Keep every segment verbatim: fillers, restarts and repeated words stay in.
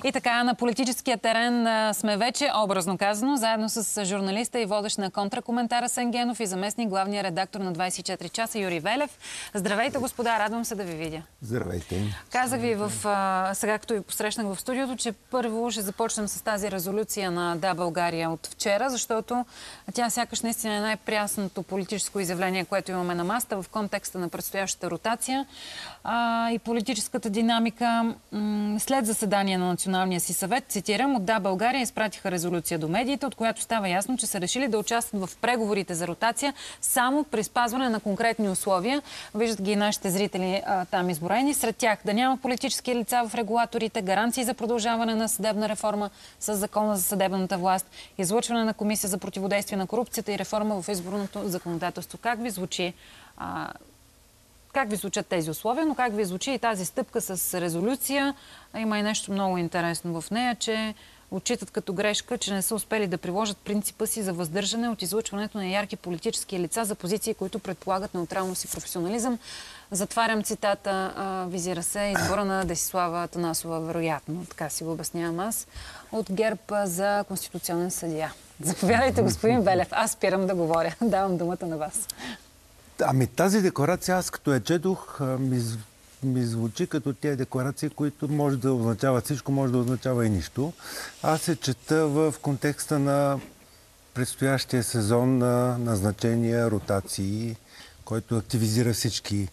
И така, на политическия терен а, сме вече, образно казано, заедно с журналиста и водещ на контракоментара Асен Генов и заместник главния редактор на двадесет и четири часа Юрий Велев. Здравейте, господа, радвам се да ви видя. Здравейте. Казах ви в, а, сега, като ви посрещнах в студиото, че първо ще започнем с тази резолюция на Да, България от вчера, защото тя сякаш наистина е най-прясното политическо изявление, което имаме на масата в контекста на предстоящата ротация а, и политическата динамика. След заседание на Националния си съвет, цитирам, от Да, България изпратиха резолюция до медиите, от която става ясно, че са решили да участват в преговорите за ротация само при спазване на конкретни условия. Виждат ги и нашите зрители а, там изброени. Сред тях да няма политически лица в регулаторите, гаранции за продължаване на съдебна реформа с закона за съдебната власт, излъчване на комисия за противодействие на корупцията и реформа в изборното законодателство. Как ви звучи? А, Как ви звучат тези условия, но как ви звучи и тази стъпка с резолюция? Има и нещо много интересно в нея, че отчитат като грешка, че не са успели да приложат принципа си за въздържане от излъчването на ярки политически лица за позиции, които предполагат неутралност и професионализъм. Затварям цитата, визира се избора на Десислава Атанасова, вероятно, така си го обяснявам аз, от ГЕРБ за конституционен съдия. Заповядайте, господин Велев. Аз спирам да говоря. Давам думата на вас. Ами тази декларация, аз като я четох, ми, ми звучи като тези декларации, които може да означават всичко, може да означава и нищо. Аз се чета в контекста на предстоящия сезон на назначения, ротации, който активизира всички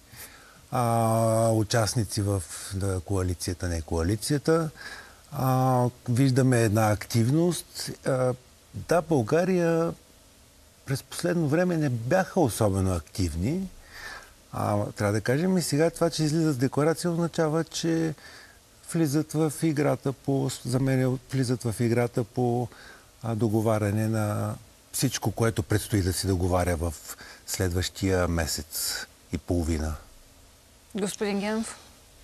а, участници в да, коалицията, не коалицията. А, виждаме една активност. А, да, България през последно време не бяха особено активни. А, трябва да кажем и сега това, че излизат с декларация, означава, че влизат в играта по, за мен влизат в играта по а, договаряне на всичко, което предстои да се договаря в следващия месец и половина. Господин Генов?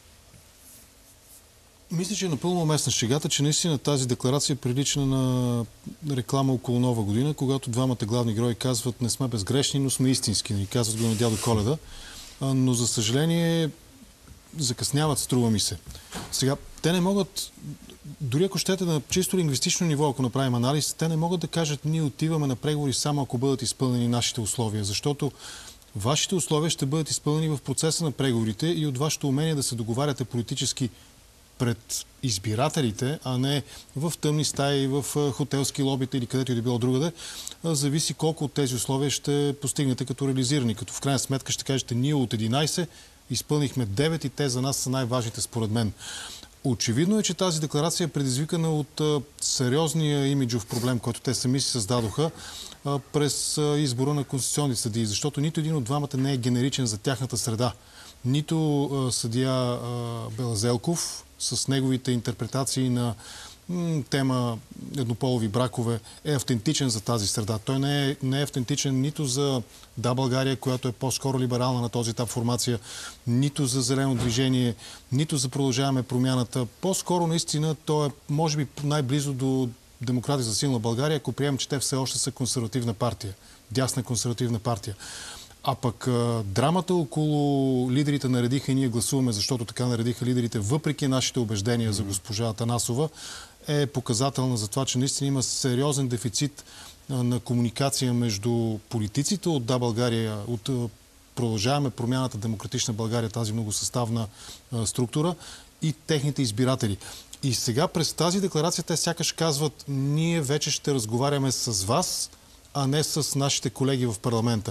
Мисля, че е напълно уместна шегата, че наистина тази декларация прилича на реклама около Нова година, когато двамата главни герои казват: не сме безгрешни, но сме истински. И казват го на дядо Коледа. Но за съжаление закъсняват, струва ми се. Сега, те не могат, дори ако щете на чисто лингвистично ниво, ако направим анализ, те не могат да кажат: ние отиваме на преговори само ако бъдат изпълнени нашите условия, защото вашите условия ще бъдат изпълнени в процеса на преговорите и от вашето умение да се договаряте политически пред избирателите, а не в тъмни стаи, в хотелски лобита или където и да било другаде, зависи колко от тези условия ще постигнете като реализирани. Като в крайна сметка ще кажете: ние от единадесет изпълнихме девет и те за нас са най-важните според мен. Очевидно е, че тази декларация е предизвикана от а, сериозния имиджов проблем, който те сами си създадоха а, през а, избора на конституционни съдии, защото нито един от двамата не е генеричен за тяхната среда. Нито а, съдия а, Белазелков с неговите интерпретации на м, тема еднополови бракове е автентичен за тази среда. Той не е, не е автентичен нито за Да, България, която е по-скоро либерална на този етап формация, нито за Зелено движение, нито за Продължаваме промяната. По-скоро наистина той е, може би, най-близо до Демократи за силна България, ако приемем, че те все още са консервативна партия, дясна консервативна партия. А пък а, драмата около лидерите наредиха и ние гласуваме, защото така наредиха лидерите, въпреки нашите убеждения за госпожа Атанасова, е показателна за това, че наистина има сериозен дефицит а, на комуникация между политиците от Да, България, от а, Продължаваме промяната Демократична България, тази многосъставна а, структура, и техните избиратели. И сега през тази декларация те сякаш казват: ние вече ще разговаряме с вас, а не с нашите колеги в парламента.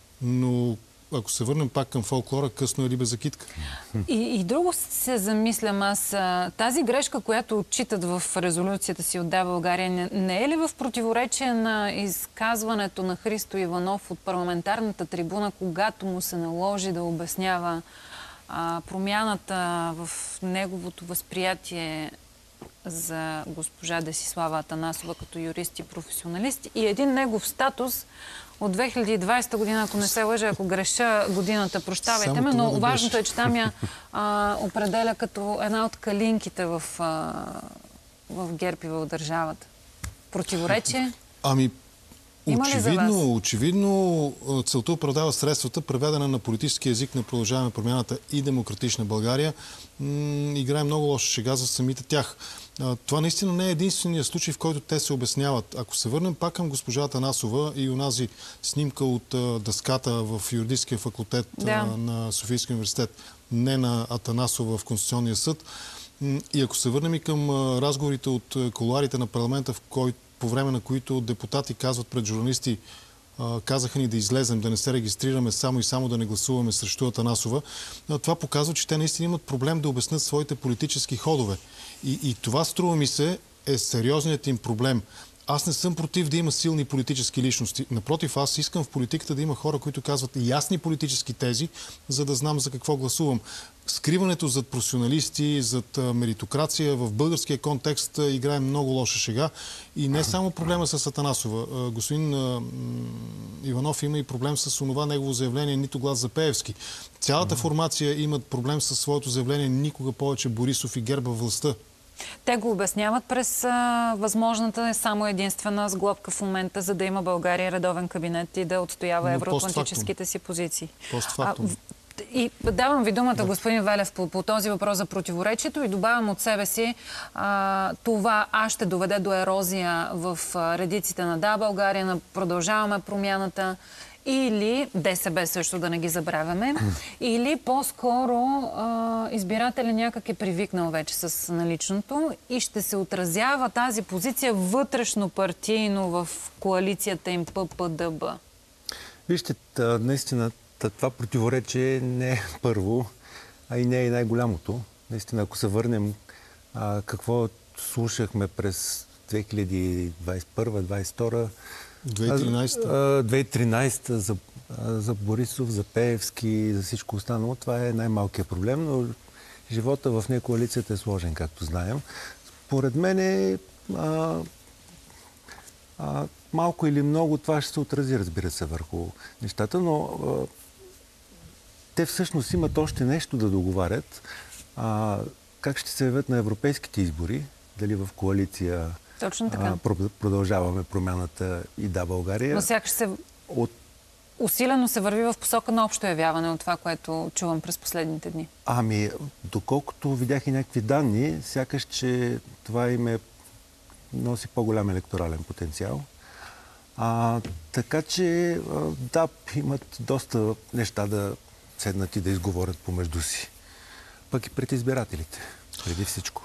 Но ако се върнем пак към фолклора, късно е ли без закитка. И, и друго се замислям аз. Тази грешка, която отчитат в резолюцията си от Да, България, не, не е ли в противоречие на изказването на Христо Иванов от парламентарната трибуна, когато му се наложи да обяснява а, промяната в неговото възприятие за госпожа Десислава Атанасова като юрист и професионалист и един негов статус от две хиляди и двадесета година, ако не се лъжа, ако греша годината, прощавайте ме, но важното е, че там я а, определя като една от калинките в, а, в ГЕРБ и в държавата. Противоречие? Ами, Има ли за вас? Очевидно, очевидно целта оправдава средствата, преведена на политически език на Продължаваме промяната и Демократична България. М- играе много лоша шега за самите тях. А, това наистина не е единствения случай, в който те се обясняват. Ако се върнем пак към госпожа Атанасова и онази снимка от а, дъската в юридическия факултет да. а, на Софийския университет, не на Атанасова в Конституционния съд, м- и ако се върнем и към а, разговорите от а, кулоарите на парламента, в който по време на които депутати казват пред журналисти, казаха ни да излезем, да не се регистрираме, само и само да не гласуваме срещу Атанасова. Това показва, че те наистина имат проблем да обяснят своите политически ходове. И, и това, струва ми се, е сериозният им проблем. Аз не съм против да има силни политически личности. Напротив, аз искам в политиката да има хора, които казват ясни политически тези, за да знам за какво гласувам. Скриването зад професионалисти, зад меритокрация в българския контекст играе много лоша шега. И не само проблема с Атанасова. Господин Иванов има и проблем с онова негово заявление "Нито глас за Пеевски". Цялата формация имат проблем с своето заявление "Никога повече Борисов и ГЕРБ във властта". Те го обясняват през а, възможната само единствена сглобка в момента, за да има България редовен кабинет и да отстоява евроатлантическите си позиции. Постфактум. И давам ви думата, господин Велев, по, по този въпрос за противоречието и добавям от себе си, а, това аз ще доведе до ерозия в а, редиците на Да, България, на Продължаваме промяната, или ДСБ също, да не ги забравяме, или по-скоро избирателя някак е привикнал вече с наличното и ще се отразява тази позиция вътрешно партийно в коалицията им П П Д Б. Вижте, наистина това противоречие не е първо, а и не е най-голямото. Наистина, ако се върнем а, какво слушахме през две хиляди двадесет и първа - двадесет и втора две хиляди и тринадесета две хиляди и тринадесета за, за Борисов, за Пеевски, за всичко останало, това е най-малкият проблем, но живота в нея коалицията е сложен, както знаем. Според мен е а, а, малко или много това ще се отрази, разбира се, върху нещата, но а, те всъщност имат още нещо да договарят. А, как ще се явят на европейските избори, дали в коалиция Точно така. А, Продължаваме промяната и Да, България. Но сякаш се... От... усилено се върви в посока на общо явяване от това, което чувам през последните дни. Ами, доколкото видях и някакви данни, сякаш, че това им е носи по-голям електорален потенциал. А, така че, да, имат доста неща да седнат и да изговорят помежду си. Пък и пред избирателите, преди всичко.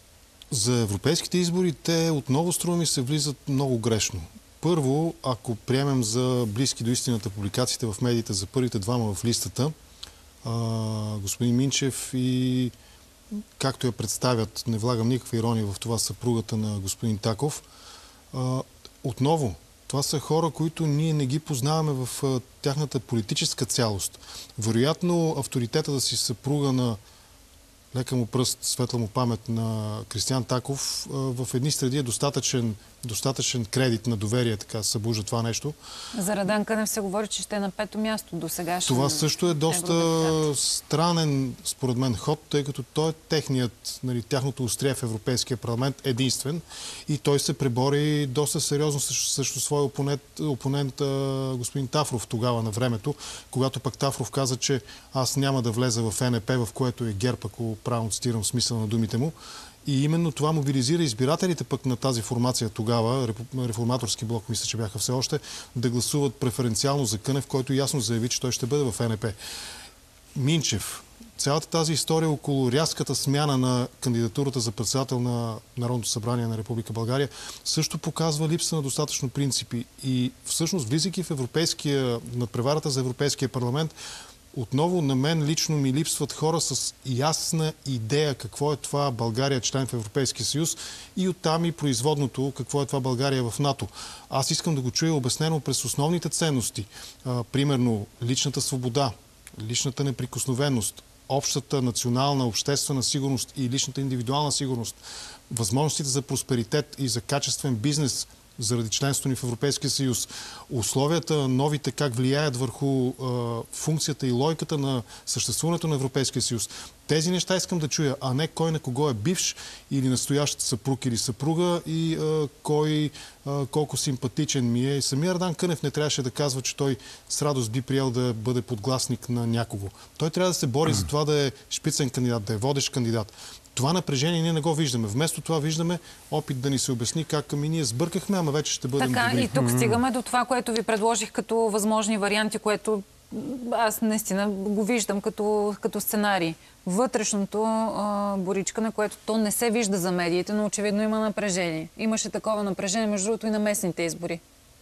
За европейските избори те отново, струва ми се, влизат много грешно. Първо, ако приемем за близки до истината публикациите в медиите за първите двама в листата, а, господин Минчев и, както я представят, не влагам никаква ирония в това, съпругата на господин Таков, а, отново, това са хора, които ние не ги познаваме в а, тяхната политическа цялост. Вероятно, авторитета да си съпруга на лека му пръст, светла му памет на Кристиян Таков, в едни среди е достатъчен, достатъчен кредит на доверие, така се събужда това нещо. За Радан Кънев се говори, че ще е на пето място до сега. Това също е доста странен, според мен, ход, тъй като той е техният, нали, тяхното острие в Европейския парламент единствен и той се пребори доста сериозно също, също своя опонент, опонент господин Тафров тогава на времето, когато пък Тафров каза, че аз няма да влеза в Н П, в което е ГЕРБ, ако правилно цитирам смисъл на думите му. И именно това мобилизира избирателите пък на тази формация тогава, реформаторски блок, мисля, че бяха все още, да гласуват преференциално за Кънев, който ясно заяви, че той ще бъде в Н П. Минчев. Цялата тази история около рязката смяна на кандидатурата за председател на Народното събрание на Република България също показва липса на достатъчно принципи. И всъщност, влизайки в европейския, надпреварата за Европейския парламент, отново на мен лично ми липсват хора с ясна идея какво е това България член в Европейския съюз и оттам и производното какво е това България в НАТО. Аз искам да го чуя обяснено през основните ценности. А, примерно личната свобода, личната неприкосновеност, общата национална, обществена сигурност и личната индивидуална сигурност, възможностите за просперитет и за качествен бизнес заради членството ни в Европейския съюз, условията новите как влияят върху а, функцията и логиката на съществуването на Европейския съюз. Тези неща искам да чуя, а не кой на кого е бивш или настоящ съпруг или съпруга и а, кой а, колко симпатичен ми е. И самия Ардан Кънев не трябваше да казва, че той с радост би приел да бъде подгласник на някого. Той трябва да се бори за това да е шпицен кандидат, да е водещ кандидат. Това напрежение ние не го виждаме. Вместо това виждаме опит да ни се обясни как ами ние сбъркахме, ама вече ще бъдем така, добри. И тук стигаме до това, което ви предложих като възможни варианти, което аз наистина го виждам като, като сценарий. Вътрешното а, боричкане, което то не се вижда за медиите, но очевидно има напрежение. Имаше такова напрежение, между другото, и на местните избори.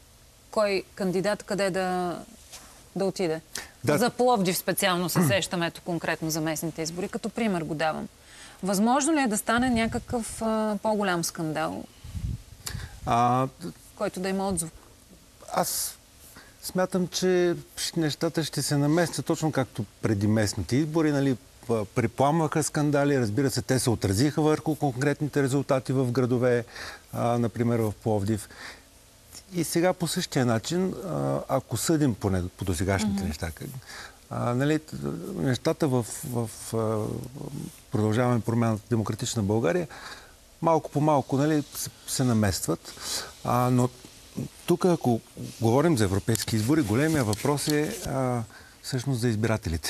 Кой кандидат къде да, да отиде? Да. За Пловдив специално се сещаме, ето конкретно за местните избори. Като пример го давам. Възможно ли е да стане някакъв а, по-голям скандал, а... който да има отзвук? Аз смятам, че нещата ще се наместят точно както преди местните избори, нали, припламваха скандали, разбира се, те се отразиха върху конкретните резултати в градове, а, например в Пловдив. И сега по същия начин, а, ако съдим поне по досегашните mm-hmm. неща, а, нали, нещата в, в, в продължаване промяната Демократична България малко по малко, нали, се, се наместват, а, но тук, ако говорим за европейски избори, големия въпрос е а, всъщност за избирателите,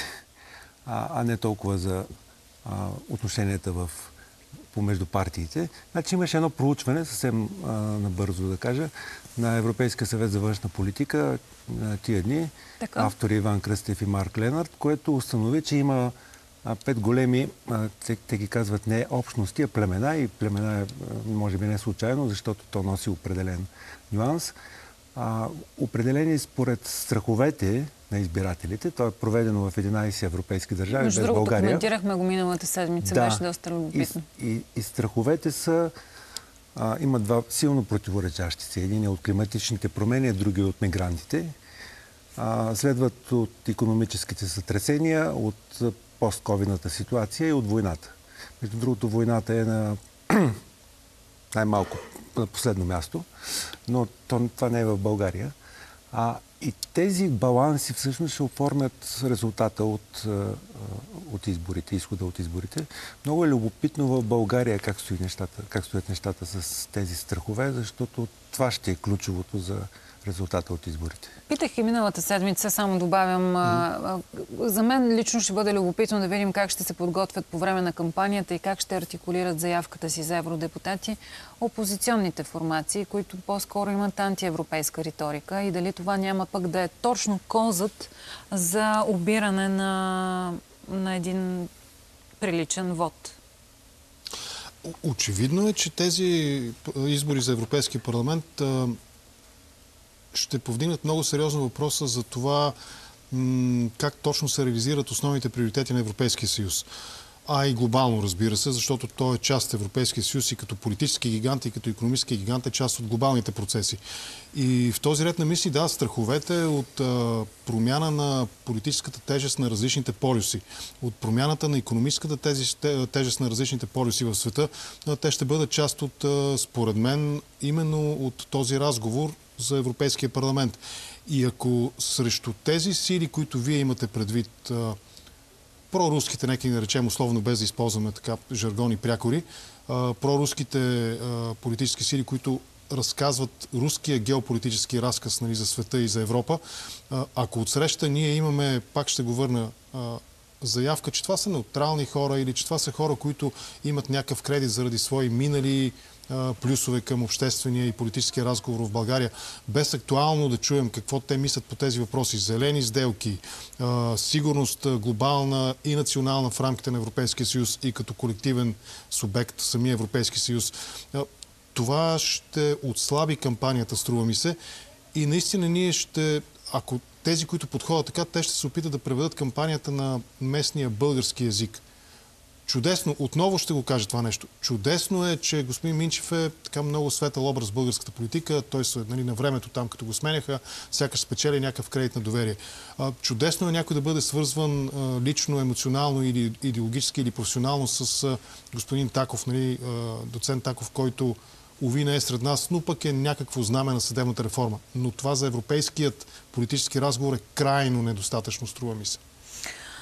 а, а не толкова за а, отношенията в, помежду партиите. Значи имаше едно проучване, съвсем а, набързо да кажа, на Европейския съвет за външна политика на тия дни, така. Автори Иван Кръстев и Марк Ленард, което установи, че има а, пет големи, а, те, те ги казват не общности, а племена, и племена е може би не случайно, защото то носи определен нюанс. А, определени според страховете на избирателите. То е проведено в единайсет европейски държави, Между без другото, България. коментирахме го миналата седмица, да. беше доста любопитно. И, и, и страховете са а, има два силно противоречащи се. Един е от климатичните промени, а други от мигрантите. А, следват от икономическите сътресения, от постковидната ситуация и от войната. Между другото, войната е на най-малко на последно място, но то, това не е в България. А, и тези баланси всъщност ще оформят резултата от, от изборите, изхода от изборите. Много е любопитно в България как стоят нещата, как стоят нещата с тези страхове, защото това ще е ключовото за резултата от изборите. Питах и миналата седмица, само добавям, mm. а, за мен лично ще бъде любопитно да видим как ще се подготвят по време на кампанията и как ще артикулират заявката си за евродепутати опозиционните формации, които по-скоро имат антиевропейска риторика, и дали това няма пък да е точно козът за обиране на, на един приличен вод. Очевидно е, че тези избори за Европейски парламент а, ще повдигнат много сериозно въпроса за това м- как точно се реализират основните приоритети на Европейския съюз. А и глобално, разбира се, защото той е част от Европейския съюз и като политически гигант и като икономически гигант е част от глобалните процеси. И в този ред на мисли, да, страховете от а, промяна на политическата тежест на различните полюси, от промяната на икономическата тежест, тежест на различните полюси в света, а, те ще бъдат част от, а, според мен, именно от този разговор за Европейския парламент. И ако срещу тези сили, които вие имате предвид, а, проруските, нека ги наречем условно, без да използваме така жаргони прякори, а, проруските а, политически сили, които разказват руския геополитически разказ, нали, за света и за Европа, а, ако отсреща ние имаме, пак ще го върна, а, заявка, че това са неутрални хора или че това са хора, които имат някакъв кредит заради свои минали плюсове към обществения и политическия разговор в България, без актуално да чуем какво те мислят по тези въпроси. Зелени сделки, сигурност глобална и национална в рамките на Европейския съюз и като колективен субект самия Европейски съюз. Това ще отслаби кампанията, струва ми се. И наистина ние ще, ако тези, които подходят така, те ще се опитат да преведат кампанията на местния български език. Чудесно, отново ще го кажа това нещо. Чудесно е, че господин Минчев е така много светъл образ в българската политика. Той се, нали, на времето там, като го сменяха, сякаш спечели някакъв кредит на доверие. А, чудесно е някой да бъде свързван а, лично, емоционално или идеологически или професионално с а, господин Таков, нали, а, доцент Таков, който уви не е сред нас, но пък е някакво знаме на съдебната реформа. Но това за европейският политически разговор е крайно недостатъчно, струва ми се.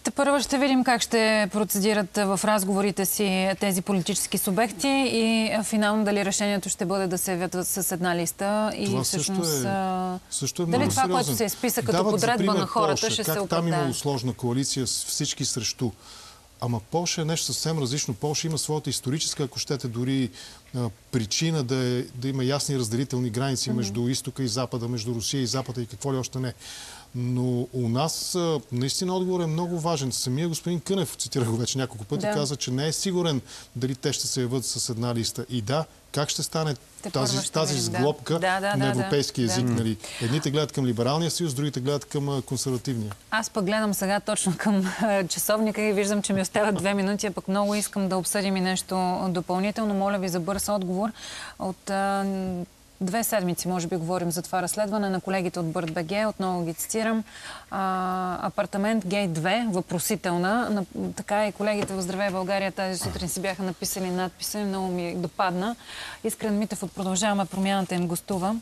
Те първо ще видим как ще процедират в разговорите си тези политически субекти и финално дали решението ще бъде да се явят с една листа и това всъщност също е, също е дали това, сериозен. което се изписа като Дават подредба на хората, Полша, ще как се там оправдае. имало сложна коалиция с всички срещу. Ама Полша е нещо съвсем различно. Полша има своята историческа, ако щете, дори а, причина да, е, да има ясни разделителни граници mm-hmm. между изтока и запада, между Русия и запада и какво ли още не. Но у нас а, наистина отговор е много важен. Самия господин Кънев, цитирах го вече няколко пъти, да. каза, че не е сигурен дали те ще се явят с една листа. И да, как ще стане Те тази, тази видим, сглобка да. Да, да, на да, европейски да. език? Да. Нали? Едните гледат към либералния съюз, другите гледат към консервативния. Аз пък гледам сега точно към часовника и виждам, че ми остават две минути, а пък много искам да обсъдим и нещо допълнително. Моля ви за бърз отговор. От а, две седмици, може би, говорим за това разследване на колегите от Бърт БГ. Отново ги цитирам. А, апартамент Гейт две, въпросителна. На, така и колегите в Здравей България тази сутрин си бяха написали надписа и много ми допадна. Искрен Митев от Продължаваме промяната им гостува.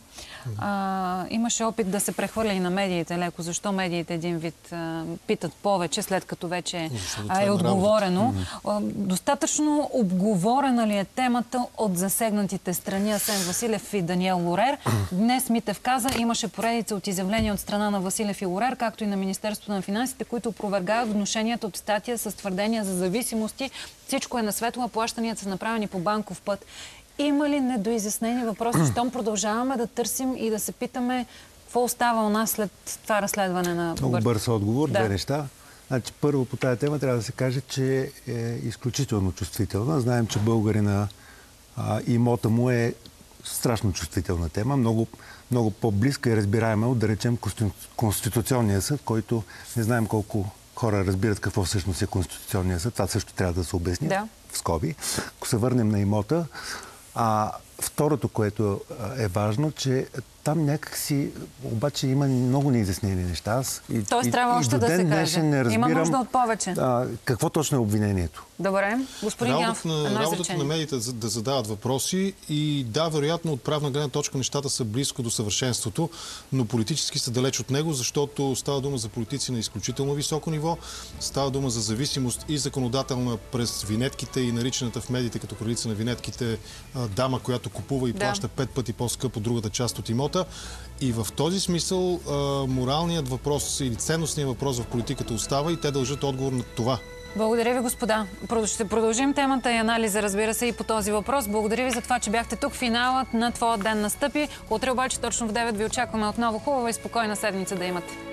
А, имаше опит да се прехвърля и на медиите леко. Защо медиите един вид а, питат повече, след като вече а, е отговорено. А, достатъчно обговорена ли е темата от засегнатите страни Асен Василев и Даниел Лорер? Днес Митев каза, имаше поредица от изявления от страна на Василев и Лорер, както и на Министерството на финансите, които опровергават внушенията от статия с твърдения за зависимости. Всичко е на светло, а плащанията са направени по банков път. Има ли недоизяснени въпроси? Щом продължаваме да търсим и да се питаме какво остава у нас след това разследване на Бърт? Много бърз отговор, да. две неща. Значи, първо по тази тема трябва да се каже, че е изключително чувствителна. Знаем, че българина а, имота му е страшно чувствителна тема, много, много по-близка и разбираема от, да речем, Конституционния съд, който не знаем колко хора разбират какво всъщност е Конституционния съд. Това също трябва да се обясни да. в скоби. Ако се върнем на имота, а второто, което е важно, че там някакси обаче има много неизяснени неща. Аз и, Тоест и, трябва и още до да ден се днешен каже. Не разбирам, има нужда от повече. А, какво точно е обвинението? Добре. Господин Гянов, едно изречение. Работата на медиите да задават въпроси и да, вероятно от правна гледна точка нещата са близко до съвършенството, но политически са далеч от него, защото става дума за политици на изключително високо ниво, става дума за зависимост и законодателна през винетките и наричаната в медиите като кралица на винетките дама, която купува и да. плаща пет пъти по-скъпо другата част от имота. И в този смисъл моралният въпрос или ценностният въпрос в политиката остава и те дължат отговор на това. Благодаря ви, господа. Ще продължим темата и анализа, разбира се, и по този въпрос. Благодаря ви за това, че бяхте тук. Финалът на твоя ден настъпи. Утре обаче точно в девет ви очакваме отново. Хубава и спокойна седмица да имате.